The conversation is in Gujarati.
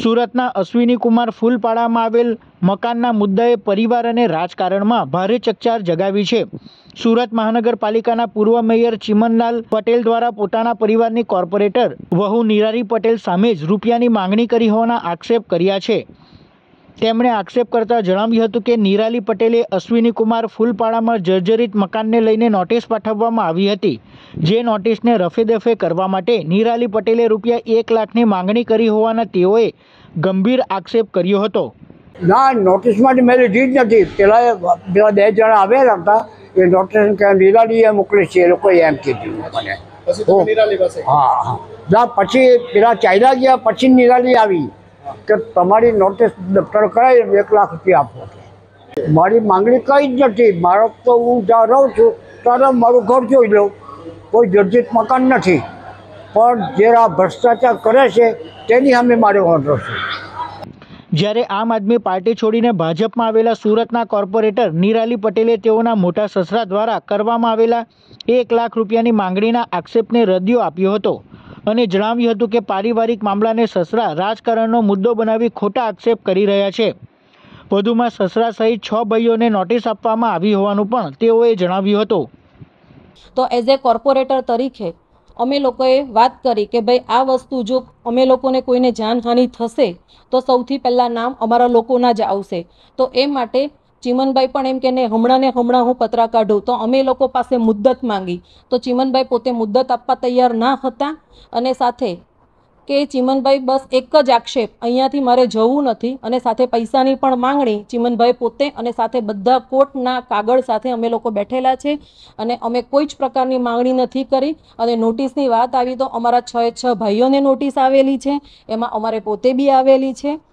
સુરતના અશ્વિની કુમાર ફૂલપાડામાં આવેલ મકાનના મુદ્દાએ પરિવાર અને રાજકારણમાં ભારે ચકચાર જગાવી છે। સુરત મહાનગરપાલિકાના પૂર્વ મેયર ચિમનલાલ પટેલ દ્વારા પોતાના પરિવારની કોર્પોરેટર વહુ નિરારી પટેલ સામે જ રૂપિયાની માંગણી કરી હોવાના આક્ષેપ કર્યા છે। તેમણે આક્ષેપ કરતા જણાવ્યું હતું કે નિરાલી પટેલે અશ્વિની કુમાર ફૂલપાડામાં જર્જરિત મકાનને લઈને નોટિસ પાઠવવામાં આવી હતી, જે નોટિસને રફેદફે કરવા માટે નિરાલી પટેલે રૂપિયા 1 લાખની માંગણી કરી હોવાના તેઓએ ગંભીર આક્ષેપ કર્યો હતો। ના, નોટિસમાં મેં લીધી જ નથી। પેલા બે જણા આવેલા હતા, એ નોટિસ કે નિરાલીએ મોકલી છે, એ લોકોએ એમ કીધું મને। હા, ના પછી પેલા ચાલ્યા ગયા, પછી નિરાલી આવી કે તમારી નોટિસ દફતર કરાવી 1 લાખ રૂપિયા આપો। મારી માંગણી કંઈ જ નથી। મારો તો હું જ્યાં રહું છું ત્યારે મારું ઘર જોઈ લઉં, કોઈ જર્જરિત મકાન નથી, પણ જે આ ભ્રષ્ટાચાર કરે છે તેની સામે મારે વાંધો છે। જ્યારે આમ આદમી પાર્ટી છોડીને ભાજપમાં આવેલા સુરતના કોર્પોરેટર નિરાલી પટેલે તેઓના મોટા સસરા દ્વારા કરવામાં આવેલા 1 લાખ રૂપિયાની માંગણીના આક્ષેપને રદિયો આપ્યો હતો અને જણાવ્યું હતું કે પારિવારિક મામલાને સસરા રાજકારણનો મુદ્દો બનાવી ખોટા આક્ષેપ કરી રહ્યા છે। વધુમાં સસરા સહિત 6 ભાઈઓને નોટિસ આપવામાં આવી હોવાનું પણ તેઓએ જણાવ્યું હતું। તો એઝ એ કોર્પોરેટર તરીકે અમે લોકોએ વાત કરી કે ભાઈ આ વસ્તુ જો અમે લોકોને કોઈને જાનહાનિ થશે તો સૌથી પહેલાં નામ અમારા લોકોના જ આવશે। તો એ માટે ચિમનભાઈ પણ એમ કે ને હમણાં હું પત્રા કાઢું, તો અમે લોકો પાસે મુદ્દત માંગી તો ચિમનભાઈ પોતે મુદ્દત આપવા તૈયાર ના હતા અને સાથે કે ચિમનભાઈ બસ એક જ આક્ષેપ, અહીંયાથી મારે જવું નથી અને સાથે પૈસાની પણ માંગણી ચિમનભાઈ પોતે અને સાથે બધા કોર્ટના કાગળ સાથે અમે લોકો બેઠેલા છે અને અમે કોઈ જ પ્રકારની માંગણી નથી કરી। અને નોટિસની વાત આવી તો અમારા 6 ભાઈઓને નોટિસ આવેલી છે, એમાં અમારે પોતે બી આવેલી છે।